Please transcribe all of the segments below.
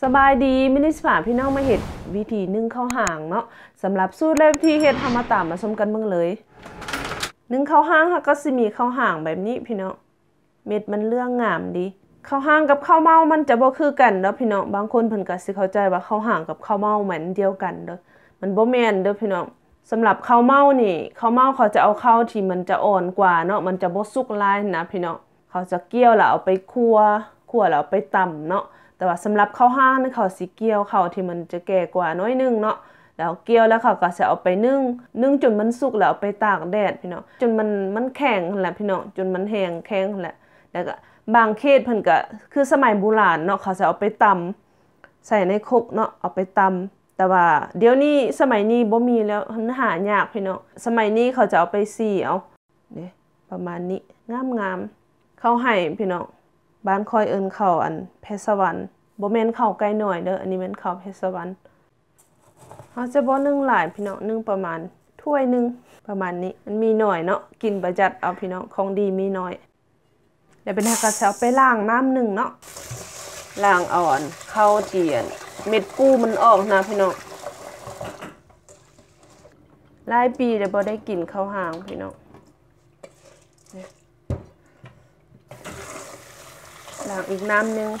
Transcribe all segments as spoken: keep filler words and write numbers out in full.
สบายดีมินิสพาพี่น้องมาเห็ดวิธีนึ่งข้าวห่างเนาะสำหรับสูตรและวิธีเห็ดทำมาตามมาชมกันเบิ่งเลยนึ่งข้าวห่างก็สิมีข้าวห่างแบบนี้พี่น้องเม็ดมันเรื่องงามดีข้าวห่างกับข้าวเมามันจะบ่คือกันเด้อพี่น้องบางคนเพิ่นก็สิเข้าใจว่าข้าวห่างกับข้าวเมาเหมือนเดียวกันเด้อมันบ่แม่นเด้อพี่น้องสำหรับข้าวเมานี่ข้าวเมาเขาจะเอาข้าวที่มันจะอ่อนกว่าเนาะมันจะบ่สุกลายนะพี่น้องเขาจะเกี่ยวแล้วเอาไปคั่วคั่วแล้วเอาไปตำเนาะแต่ว่าสำหรับข้าวห่างนี่เขาสิเกี่ยวข้าวที่มันจะแก่กว่าน้อยนึงเนาะแล้วเกี่ยวแล้วเขาก็จะเอาไปนึ่งนึ่งจนมันสุกแล้วเอาไปตากแดดพี่น้องจนมันมันแข็งนั่นแหละพี่น้องจนมันแห้งแข็งนั่นแหละแล้วก็บางเขตเพิ่นก็คือสมัยโบราณเนาะเขาจะเอาไปตำใส่ในครกเนาะเอาไปตำแต่ว่าเดี๋ยวนี้สมัยนี้บ่มีแล้วหายากพี่น้องสมัยนี้เขาจะเอาไปซี่เอาเนี่ยประมาณนี้งามๆข้าวไห่พี่น้องบ้านคอยเอิ้นข้าวอันเพชรสวรรค์บ่แม่นข้าวไก่น้อยเด้ออันนี้เป็นข้าวเพชรสวรรค์เฮาจะบ่นึ่งหลายพี่น้องนึ่งประมาณถ้วยนึงประมาณนี้มันมีหน่อยเนาะกินประหยัดเอาพี่น้องของดีมีน้อยเดี๋ยวเป็นฮักกะเซาไปล้างน้ำหนึ่งเนาะล้างอ่อนข้าวเจียนเม็ดปูมันออกนะพี่น้องหลายปีแล้วบ่ได้กินข้าวห่างพี่น้องล้างอีกน้ำหนึ่ง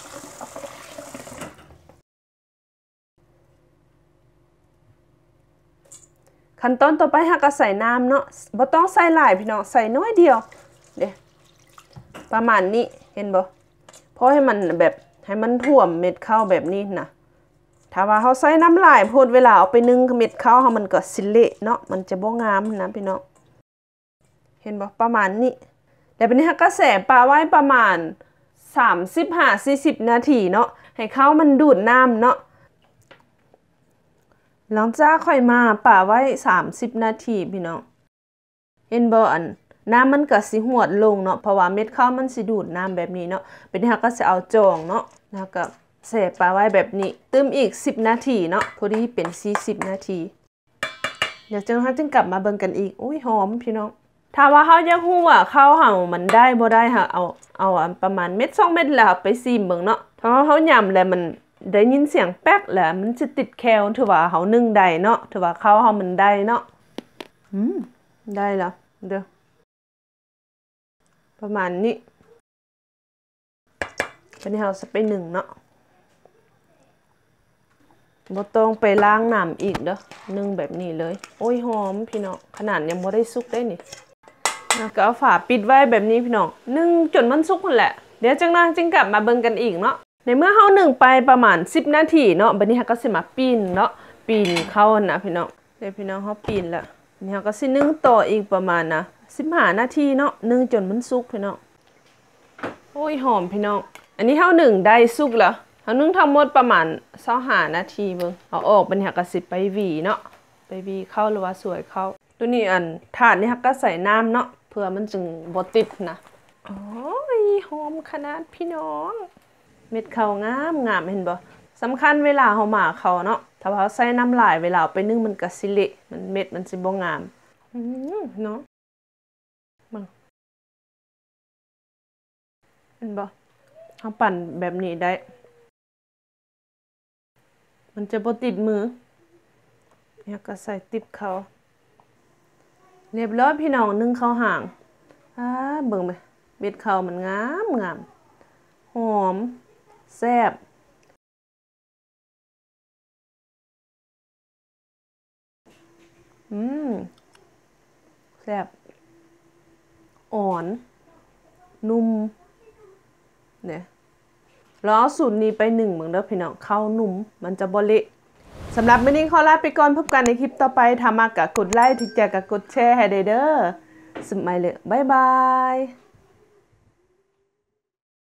ขั้นตอนต่อไปฮักก็ใส่น้ำเนาะบ่ต้องใส่หลายพี่น้องใส่น้อยเดียวเด้ประมาณนี้เห็นบ่เพราะให้มันแบบให้มันท่วมเม็ดข้าวแบบนี้นะถ้าว่าเขาใส่น้ำลายโพดเวลาเอาไปนึ่งเม็ดข้าวเขามันก็สิเละเนาะมันจะบ่งามนะพี่น้องเห็นบ่ประมาณนี้แล้วเป็นนี้ฮักก็แส่ปลาไว้ประมาณสามสิบห้าถึงสี่สิบนาทีเนาะให้ข้าวมันดูดน้ำเนาะหลังจากค่อยมาป่าไว้สามสิบนาทีพี่น้องเห็นบ่อันน้ำมันก็สิหวดลงเนาะเพราะว่าเม็ดข้าวมันสิดูดน้ำแบบนี้เนาะเป็นนี้ก็จะเอาจองเนาะแล้วก็ใส่ปลาไว้แบบนี้ตึมอีกสิบนาทีเนาะพอดีเป็นสี่สิบนาทีเดี๋ยวจังเฮาจึงกลับมาเบิ่งกันอีกอุ้ยหอมพี่น้องถ้าว่าเฮาอยากฮู้ว่าข้าวเฮามันได้บ่ได้ค่ะเอาเอาประมาณเม็ดสองเม็ดแล้วไปซิมเบิ่งเนาะถ้าเฮาย่ำแล้วมันได้ยินเสียงแป๊กแหละมันจะติดแคลถือว่าเฮานึ่งได้เนาะถือว่าข้าวเฮามันได้เนาะอืมได้แล้วเด้อประมาณนี้วันนี้เราจะไปหนึ่งเนาะบ่ต้องไปล้างน้ำอีกเด้อนึ่งแบบนี้เลยโอ้ยหอมพี่น้องขนาดยังบ่ได้สุกได้นี่แล้วก็เอาฝาปิดไว้แบบนี้พี่น้องนึ่งจนมันสุกนั่นแหละเดี๋ยวจังนะจึงกลับมาเบิ่งกันอีกเนาะในเมื่อเฮานึ่งไปประมาณสิบนาทีเนาะบัดนี้เฮาก็สิมาปีนเนาะปีนเข้านะพี่น้องเดี๋ยวพี่น้องเฮาปีนแล้วนี่เฮาก็สินึ่งต่ออีกประมาณนะสิบห้านาทีเนาะนึ่งจนมันสุกพี่น้องโอ้ยหอมพี่น้องอันนี้เฮานึ่งได้สุกแล้วเฮานึ่งทั้งหมดประมาณยี่สิบห้านาทีเบิ่งเอาออกบัดนี้เฮาก็สิไปหวีเนาะไปหวีเข้าหรือว่าสวยเข้าตัวนี้อันถาดนี่เฮาก็ใส่น้ำเนาะเพื่อมันจึงบ่ติดนะโอ้ยหอมขนาดพี่น้องเม็ดข้าวงามงามเห็นบ่สำคัญเวลาเฮาหมาเขาเนาะถ้าว่าเฮาใส่น้ำลายเวลาไปนึ่งมันก็สิเละมันเม็ดมันสิบ่งามอือเนาะมันเห็นบ่เฮาปั่นแบบนี้ได้มันจะบ่ติดมือเนี่ยก็ใส่ติบเขาเรียบร้อยพี่น้องนึ่งข้าวห่างอ่าเบิ่งไปเม็ดข้าวมันงามงามหอมแซ่บอืมแซ่บอ่อนนุ่มเนี่ยแล้วเอาสูตรนี้ไปหนึ่งเหมือนเดิมพี่น้องข้าวนุ่มมันจะบ่เละสำหรับมื้อนี้ขอลาไปก่อนพบกันในคลิปต่อไปถ้ามากะกดไลค์ถึงจะกะกดแชร์ให้ได้เด้อสมัยเลยบ๊ายบาย